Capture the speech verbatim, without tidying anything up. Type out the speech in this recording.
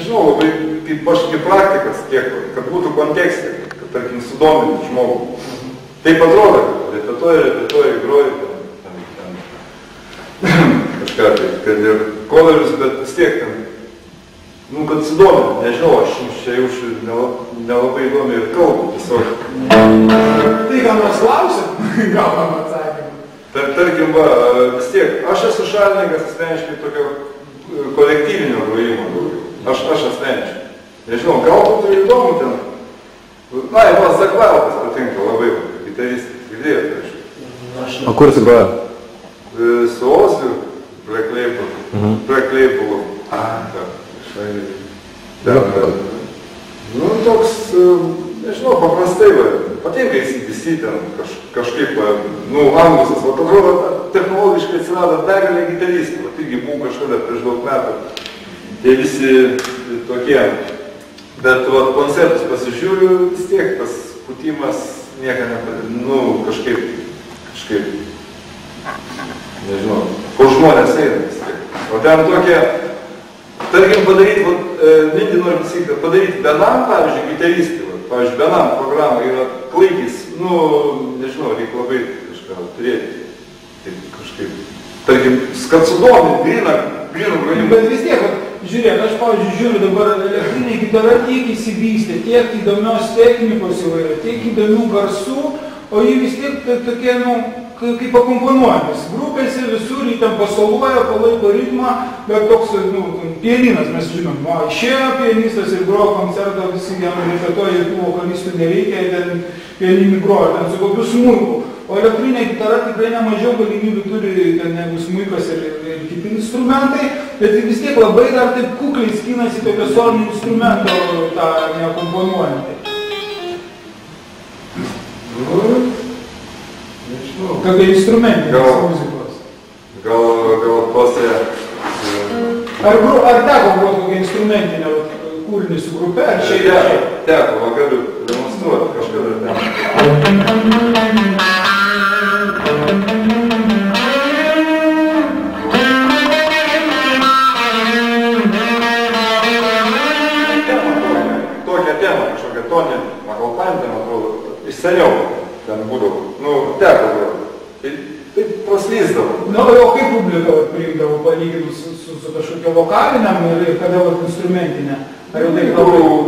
nežinau, labai kaip aš kaip praktikas, kiek, kad būtų kontekste, kad, tarkim, sudominti žmogų. Taip atrodo, kad repetuoja, repetuoja, groja, ten, ten, ten, kažką tai, kad ir kolerius, bet vis tiek ten, nu, kad sudominti, nežinau, aš čia jau nelabai įdomi ir kalbu, tiesiog. Tai gal mes klausim, gaunam atsakymą. Tar, tarkim, va, vis tiek, aš esu šalininkas asmeniškai tokio kolektyvinio grojimo. Aš, aš asmeniškai. Nežinau, galbūt tai įdomu ten. Na, man Zakvarovas patinka labai, gitaristas, girdėjote, aišku. O kur jis groja? Su Oziu, Black Label. Mhm. Black Label. Ah, ten, ten, nu, toks, nežinau, paprastai, va, patinka įsidėsi ten kaž, kažkaip, nu, angusas, va, atrodo, technologiškai atsirado begalė gitaristų, va, irgi buvo kažkada prieš daug metų, tie visi tokie, bet, va, koncertus pasižiūriu, vis tiek tas putimas nieka nepadė, nu, kažkaip, kažkaip, nežinau, kur žmonės eina vis tiek, o ten tokie, tarkim, padaryti, va, mintį noriu pasakyti, padaryti benam, pavyzdžiui, gitaristį, va, pavyzdžiui, benam programą yra klaikis, nu, nežinau, reikia labai kažką turėti, taip kažkaip, tarkim, kad sudomint, grįną, grįną grojimą. Bet vis tiek, žiūrėk, aš, pavyzdžiui, žiūriu dabar elektrinė gitara tiek įsivystė, tiek įdomios technikos įvairia, tiek įdomių garsų, o jį vis tiek tokie, nu, kaip akomponuojamas. Grupėse visur jį ten pasoluoja, palaiko ritmą, bet toks, nu, pianinas, mes žinom, va, išėjo pianistas ir grojo koncertą, visi jam repetuoja, tų vokalistų nereikia, ten pianinį grojo, ten su kokiu smuiku. O elektrinė gitara tikrai nemažiau galimybių turi ten negu smuikas ir, ir, ir kiti instrumentai, bet vis tiek labai dar taip kukliai skinasi tokio solinio instrumento tą neakomponuojantį. Nu, nežinau. Tokia instrumentinės muzikos. Gal, gal tose... Ar, ar teko groti kokią instrumentinę kūrinį su grupe, ar čia yra? Teko, va galiu demonstruoti kažkada ten. Tokią temą, kažkokią tonį, makalpantę, man atrodo, iš seniau ten būdavo, nu, teko groti. Ir taip praslysdavo. Na, o kaip publika priimdavo palyginus su, su, su kažkokia vokaliniam ir kada instrumentinė? Ar jau taip labai?